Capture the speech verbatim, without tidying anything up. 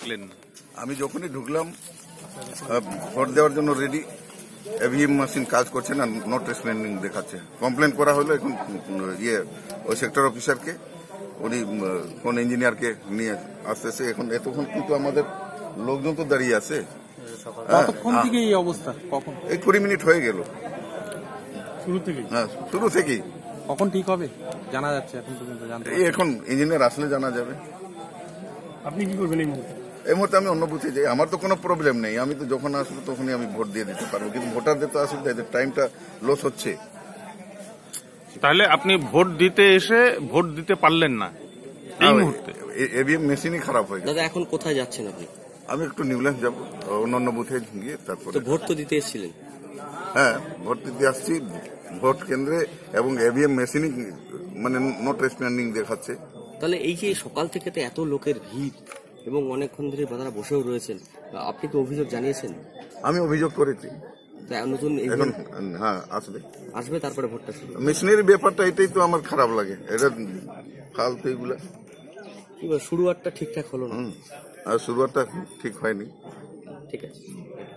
দেখলেন? আমি যখনই ঢুকলাম ভোট দেওয়ার জন্য রেডি, ইভিএম মেশিন কাজ করছে না, নট রেসপন্ডিং দেখাচ্ছে। কমপ্লেন করা হলো এখন ইয়ে ওই সেক্টর অফিসারকে, উনি কোন ইঞ্জিনিয়ারকে নিয়ে আসতেছে। এখন এতক্ষণ কিন্তু আমাদের লোকজন তো দাঁড়িয়ে আছে। কতক্ষণ থেকে এই অবস্থা? কখন? এই কুড়ি মিনিট হয়ে গেল। শুরু থেকে? হ্যাঁ, শুরু থেকেই। কখন ঠিক হবে জানা যাচ্ছে? এখন পর্যন্ত জানতে এই এখন ইঞ্জিনিয়ার আসলে জানা যাবে। আপনি কি করবেন এই মুহূর্তে? এই মুহূর্তে আমি অন্য বুথে যাই, আমার তো কোনো প্রবলেম নেই। আমি তো যখন আসবো তখনই আমি ভোট দিয়ে দিতে পারবো, কিন্তু ভোটারদের তো আসলে এদের টাইমটা লস হচ্ছে। তাহলে আপনি ভোট দিতে এসে ভোট দিতে পারলেন না এই মুহূর্তে? ইভিএম মেশিনই খারাপ হয়ে গেছে। দাদা এখন কোথায় যাচ্ছেন আপনি? আমি একটু নিউল্যান্ড যাবো, অন্যান্য বুথে গিয়ে তারপরে। তো ভোট তো দিতে এসেছিলেন? হ্যাঁ, ভোট দিতে আসছি ভোট কেন্দ্রে, এবং ইভিএম মেশিনই মানে নট রেসপন্ডিং দেখাচ্ছে। তাহলে এই যে সকাল থেকে তো এত লোকের ভিড় এবং অনেকক্ষণ ধরে তারা বসেও রয়েছেন, আপনি কি অভিযোগ জানিয়েছেন? আমি অভিযোগ করেছি। নতুন এখন হ্যাঁ আসবে আসবে তারপরে ভোটটা শুরু। মেশিনের ব্যাপারটা এটাই তো আমার খারাপ লাগে, এটা ফালতু এগুলা। কি শুরুয়াতটা ঠিকঠাক হলো না? আর শুরুয়াতটা ঠিক হয়নি। ঠিক আছে।